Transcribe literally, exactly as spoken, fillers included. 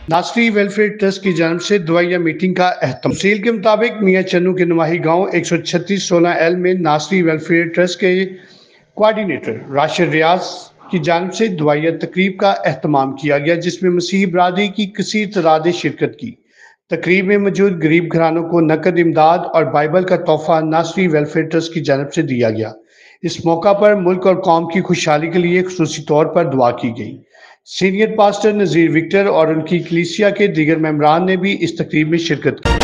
नासरी welfare trust की जानब से दुआया मीटिंग का अहतमाम। तफसील के मुताबिक मियाँ चन्नू के नुमाही गाँव एक सौ छत्तीस सोलह एल में नासरी वेलफेयर ट्रस्ट के कोआर्डिनेटर राशिद रियाज की जानब से दुआया तकरीब का अहतमाम किया गया, जिसमें मसीही बरादरी की कसीर तादाद ने शिरकत की। तकरीब में मौजूद गरीब घरानों को नकद इमदाद और बाइबल का तोहफा नासरी वेलफेयर ट्रस्ट की जानब से दिया गया। इस मौका पर मुल्क और कौम की खुशहाली के लिए खुसूसी तौर पर दुआ की गई। सीनियर पास्टर नज़ीर विक्टर और उनकी कलीसिया के दीगर मेंबरान ने भी इस तकरीब में शिरकत की।